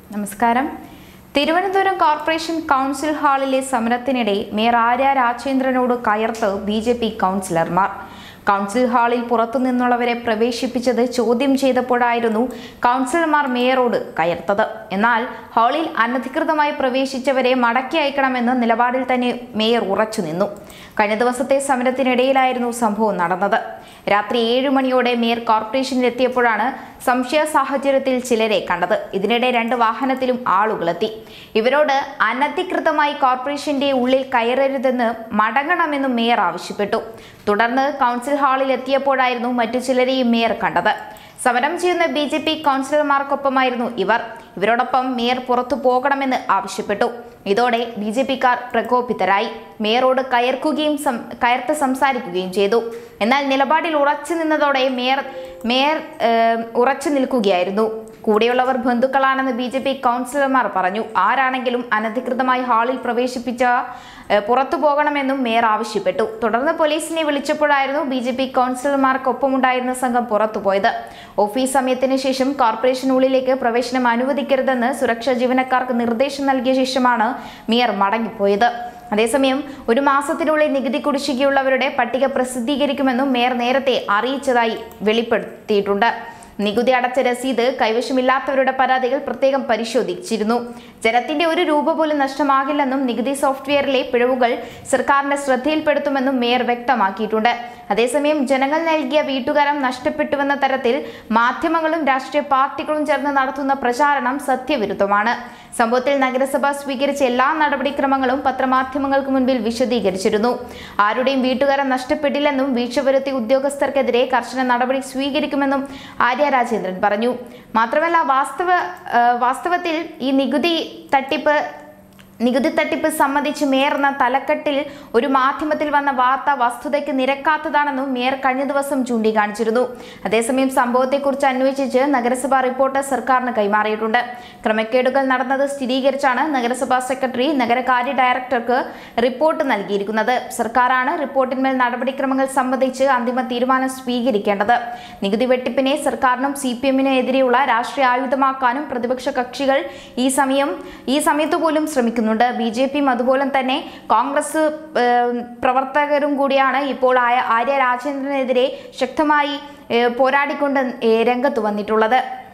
നമസ്കാരം. Thiruvananthapuram corporation council ഹാളിലെ സമരത്തിനിടെ മേയർ ആര്യ രാജേന്ദ്രനോട് കയർത്ത് ബിജെപി കൗൺസിലർമാർ. കൗൺസിൽ ഹാളിൽ പുറത്തുനിന്നുള്ളവരെ പ്രവേശിപ്പിച്ചത് ചോദ്യം ചെയ്തപ്പോഴായിരുന്നു കൗൺസിലർമാർ മേയറോട് കയർത്തത്. എന്നാൽ ഹാളിൽ അനധികൃതമായി പ്രവേശിച്ചവരെ മടക്കി അയക്കണമെന്ന നിലപാടിൽ തന്നെ മേയർ ഉറച്ചുനിന്നു. കഴിഞ്ഞ ദിവസത്തെ സമരത്തിനിടയിലായിരുന്നു സംഭവം നടന്നത്. രാത്രി 7 മണിയോടെ മേയർ കോർപ്പറേഷനിലെത്തിയപ്പോഴാണ് സംശയ സാഹചര്യത്തിൽ ചിലരെ കണ്ടത്. ഇതിനിടെ 2 വാഹനത്തിലും ആളുകളെത്തി. ഇവരോട് അനധികൃതമായി കോർപ്പറേഷന്റെ ഉള്ളിൽ കയറരുതെന്ന് മടങ്ങണമെന്നും മേയർ ആവശ്യപ്പെട്ടു. തുടർന്ന് കൗൺസിൽ ഹാളിൽ എത്തിയപ്പോഴായിരുന്നു മറ്റു ചിലരെയും മേയർ കണ്ടത്. സമരം ചെയ്യുന്ന ബിജെപി കൗൺസിലർമാർക്കൊപ്പമായിരുന്നു ഇവരോടൊപ്പം മേയർ പുറത്തു പോകണമെന്ന് ആവശ്യപ്പെട്ടു. ഇതോടെ ബിജെപിക്കാർ പ്രകോപിതരായി മേയറോട് കയർത്ത് സംസാരിക്കുകയും ചെയ്തു. എന്നാൽ നിലപാടിൽ ഉറച്ചു നിന്നതോടെ മേയർ ഉറച്ചു നിൽക്കുകയായിരുന്നു. കൂടെയുള്ളവർ ബന്ധുക്കളാണെന്ന് ബിജെപി കൗൺസിലർമാർ പറഞ്ഞു. ആരാണെങ്കിലും അനധികൃതമായി ഹാളിൽ പ്രവേശിപ്പിച്ച പുറത്തു പോകണമെന്നും മേയർ ആവശ്യപ്പെട്ടു. തുടർന്ന് പോലീസിനെ വിളിച്ചപ്പോഴായിരുന്നു ബിജെപി കൗൺസിലർമാർക്കൊപ്പമുണ്ടായിരുന്ന സംഘം പുറത്തുപോയത്. ഓഫീസ് സമയത്തിന് ശേഷം കോർപ്പറേഷനുള്ളിലേക്ക് പ്രവേശനം അനുവദിക്കരുതെന്ന് സുരക്ഷാ ജീവനക്കാർക്ക് നിർദ്ദേശം നൽകിയ ശേഷമാണ് മേയർ മടങ്ങിപ്പോയത്. അതേസമയം 1 മാസത്തിനുള്ളിൽ നികുതി കുടിശ്ശികയുള്ളവരുടെ പട്ടിക പ്രസിദ്ധീകരിക്കുമെന്നും മേയർ നേരത്തെ അറിയിച്ചതായി വെളിപ്പെടുത്തിയിട്ടുണ്ട്. നികുതി അടച്ച രസീത് കൈവശമില്ലാത്തവരുടെ പരാതികൾ പ്രത്യേകം പരിശോധിച്ചിരുന്നു. ജനത്തിന്റെ 1 രൂപ പോലും നഷ്ടമാകില്ലെന്നും നികുതി സോഫ്റ്റ്വെയറിലെ പിഴവുകൾ സർക്കാരിന്റെ ശ്രദ്ധയിൽപ്പെടുത്തുമെന്നും മേയർ വ്യക്തമാക്കിയിട്ടുണ്ട്. അതേസമയം ജനങ്ങൾ നൽകിയ വീട്ടുകാരം നഷ്ടപ്പെട്ടുവെന്ന തരത്തിൽ മാധ്യമങ്ങളും രാഷ്ട്രീയ പാർട്ടികളും ചേർന്ന് നടത്തുന്ന പ്രചാരണം സത്യവിരുദ്ധമാണ്. സംഭവത്തിൽ നഗരസഭ സ്വീകരിച്ച എല്ലാ നടപടിക്രമങ്ങളും പത്രമാധ്യമങ്ങൾക്ക് മുൻപിൽ വിശദീകരിച്ചിരുന്നു. ആരുടെയും വീട്ടുകാരം നഷ്ടപ്പെട്ടില്ലെന്നും വീഴ്ച വരുത്തിയ ഉദ്യോഗസ്ഥർക്കെതിരെ കർശന നടപടി സ്വീകരിക്കുമെന്നും ആര്യ രാജേന്ദ്രൻ പറഞ്ഞു. മാത്രമല്ല വാസ്തവത്തിൽ ഈ നികുതി തട്ടിപ്പ് സംബന്ധിച്ച് മേയർ എന്ന തലക്കെട്ടിൽ ഒരു മാധ്യമത്തിൽ വന്ന വാർത്ത വസ്തുതയ്ക്ക് നിരക്കാത്തതാണെന്നും മേയർ കഴിഞ്ഞ ദിവസം ചൂണ്ടിക്കാണിച്ചിരുന്നു. അതേസമയം സംഭവത്തെക്കുറിച്ച് അന്വേഷിച്ച് നഗരസഭാ റിപ്പോർട്ട് സർക്കാരിന് കൈമാറിയിട്ടുണ്ട്. ക്രമക്കേടുകൾ നടന്നത് സ്ഥിരീകരിച്ചാണ് നഗരസഭാ സെക്രട്ടറി നഗരകാര്യ ഡയറക്ടർക്ക് റിപ്പോർട്ട് നൽകിയിരിക്കുന്നത്. സർക്കാരാണ് റിപ്പോർട്ടിന്മേൽ നടപടിക്രമങ്ങൾ സംബന്ധിച്ച് അന്തിമ തീരുമാനം സ്വീകരിക്കേണ്ടത്. നികുതി വെട്ടിപ്പിനെ സർക്കാരിനും CPM-നും എതിരെയുള്ള രാഷ്ട്രീയ ആയുധമാക്കാനും പ്രതിപക്ഷ കക്ഷികൾ ഈ സമയത്ത് പോലും ശ്രമിക്കുന്നു. ബിജെപിയും അതുപോലെ തന്നെ കോൺഗ്രസ് പ്രവർത്തകരും കൂടിയാണ് ഇപ്പോൾ ആര്യ രാജേന്ദ്രനെതിരെ ശക്തമായി പോരാടിക്കൊണ്ട് രംഗത്ത് വന്നിട്ടുള്ളത്.